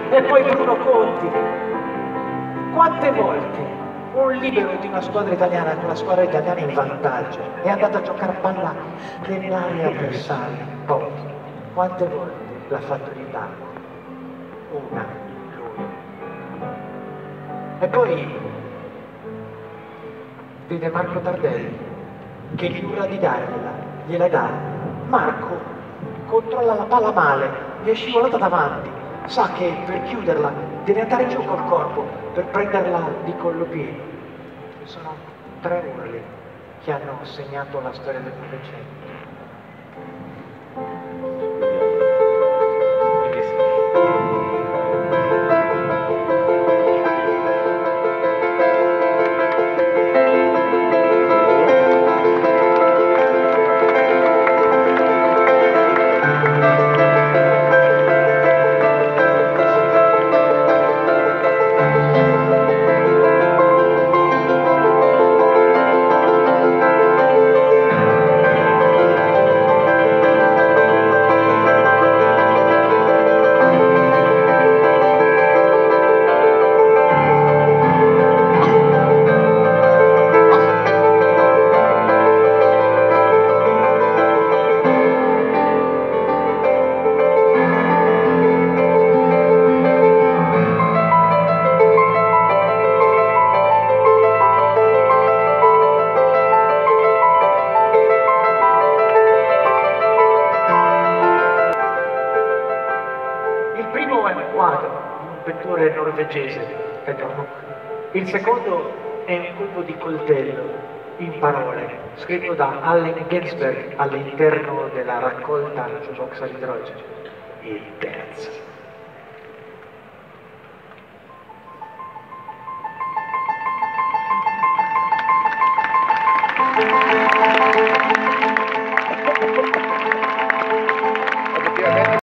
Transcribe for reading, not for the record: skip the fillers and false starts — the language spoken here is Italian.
e poi Bruno Conti. Quante volte un libero di una squadra italiana, con una squadra italiana in vantaggio, è andato a giocare palla nell'area avversaria? Pochi. Quante volte l'ha fatto in Italia? Una, lui. E poi vede Marco Tardelli che gli urla di dargliela, gliela dà. Marco controlla la palla male, gli è scivolata davanti, sa che per chiuderla deve andare giù col corpo per prenderla di collo pieno. Sono 3 urli che hanno segnato la storia del Novecento. Il primo è un quadro di un pittore norvegese, il secondo è un colpo di coltello in parole, scritto da Allen Ginsberg all'interno della raccolta Box all'idrogeno. Il terzo.